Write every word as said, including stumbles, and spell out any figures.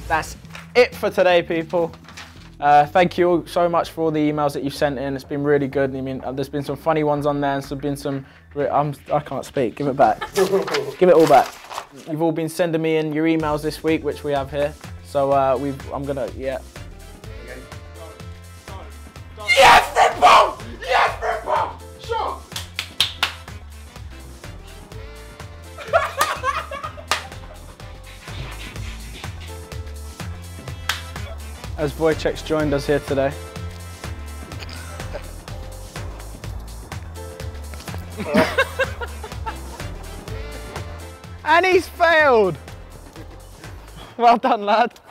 that's it for today, people. Uh, thank you all so much for all the emails that you've sent in. It's been really good. I mean, uh, there's been some funny ones on there, and there's been some. I'm, I can't speak. Give it back. Give it all back. You've all been sending me in your emails this week, which we have here. So uh, we, I'm gonna, yeah. Yes, Frimpong! Yes, Frimpong! Sure. As Wojciech's joined us here today. And he's failed! Well done, lad.